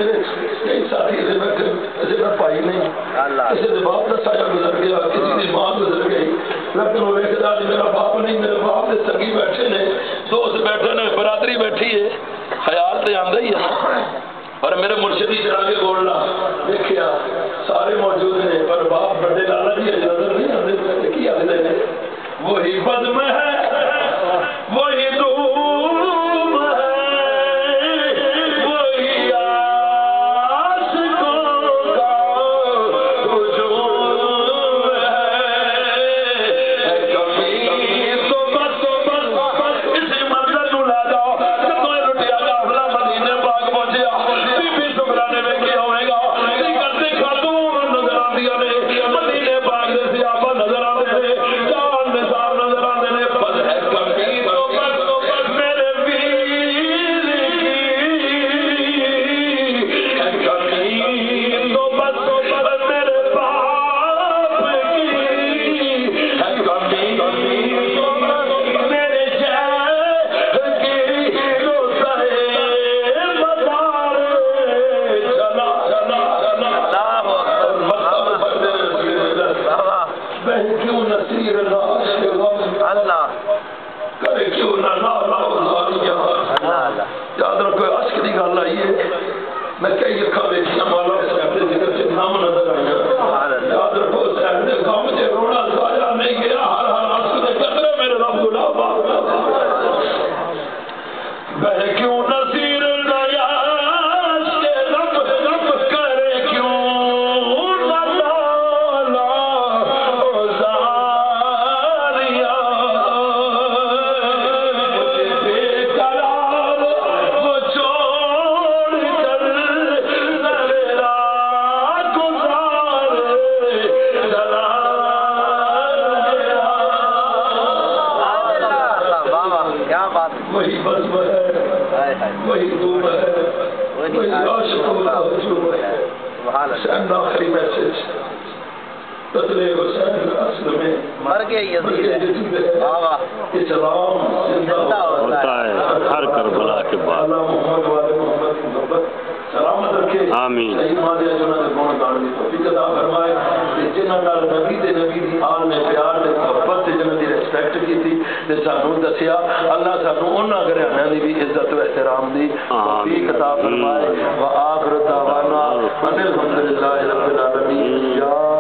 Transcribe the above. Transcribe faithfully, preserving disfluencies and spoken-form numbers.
کئی ساتھی سے بیٹھے کسی کا بھائی نہیں، کسی کے باپ کا سایہ گزر گیا، کسی کی ماں گزر گئی، لیکن وہ ویکھدا جی میرا باپ نہیں، میرے باپ کے سنگی بیٹھے نے، دوست بیٹھے نے، برادری بیٹھی ہے، خیال تو آندا ہی ہے۔ اور میرے مرشدی چڑھا کے بولنا دیکھیا سارے موجود ہیں پر باپ بڑے لالا جی نظر نہیں آتے، کی آتے ہیں وہی بدم ہے وہی دھوم ہے وہی عاشقوں کا ہجوم ہے، کبھی تو بس بس بس اسی منظر نو لا جاؤ جدوں یہ لٹیا قافلہ مدینے پاک پہنچیا، بی بی سکرا نے ویکھیا ہوئے گا کرتے خاتون نظر آندیاں نے، مدینے پاک دے صحابہ نظر آندے نے، جان نثار نظر آندے نے، بس ہے کبھی تو بس میرے ویر کی، کبھی تو بس میرے باپ کی، کبھی تو میرے شہر کی، جو سہے مدار چلا چلا بہن کیوں نصیر اللہ کرے کیوں نہ لالا یاد رکھو عشق کی گل آئی ہے، میں کئی اکھاں ویکھیاں مولا صاحب دے ذکر سے نام نظر آئیاں، یاد رکھو صاحب دے غم تے رونا ضائع نہیں گیا، ہر ہر عشق دے قطرے میرے رب گلاب بہن کیوں نصیر وہی بزم ہے وہی دھوم ہے وہی عاشقوں کا ہجوم ہے۔ حسین آخری میسج بدلے حسین اصل میں مر گئے یزید اسلام زندہ ہوتا ہے ہر کربلا کے بعد۔ محمد والے محمد کی محبت سلامت رکھے، آمین۔ صحیح مانے جنہاں نے گون گان دی توفیق عطا فرمائے، جنہاں نال نبی تے نبی دی آل نے پیار تے محبت تے جنہاں دی ریسپیکٹ کیتی تے سانوں دسیا، اللہ سانوں انہاں گھرانے دی بھی عزت و احترام دی توفیق عطا فرمائے۔ وآخر دعوانا ان الحمدللہ رب العالمین۔